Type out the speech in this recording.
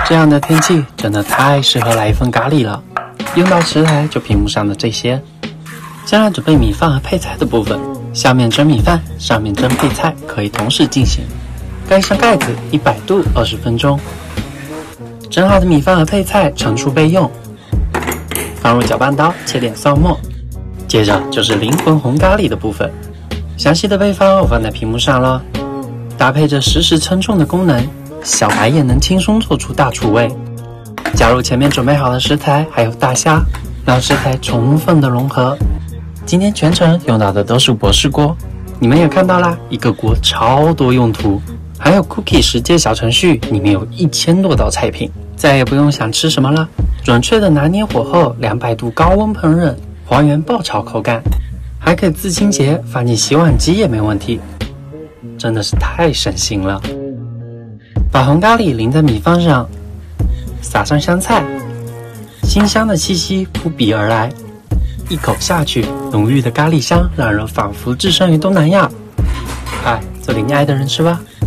这样的天气真的太适合来一份咖喱了。用到食材就屏幕上的这些。先来准备米饭和配菜的部分，下面蒸米饭，上面蒸配菜，可以同时进行。盖上盖子，100度20分钟。蒸好的米饭和配菜盛出备用。放入搅拌刀，切点蒜末。接着就是灵魂红咖喱的部分，详细的配方我放在屏幕上了。搭配着实时称重的功能，小白也能轻松做出大厨味。加入前面准备好的食材，还有大虾，让食材充分的融合。今天全程用到的都是博士锅，你们也看到啦，一个锅超多用途。还有 Cookie 实践小程序，里面有1000多道菜品，再也不用想吃什么了，准确的拿捏火候，200度高温烹饪，还原爆炒口感，还可以自清洁，放进洗碗机也没问题，真的是太省心了。把红咖喱淋在米饭上，撒上香菜，馨香的气息扑鼻而来，一口下去，浓郁的咖喱香让人仿佛置身于东南亚。快，做给你爱的人吃吧。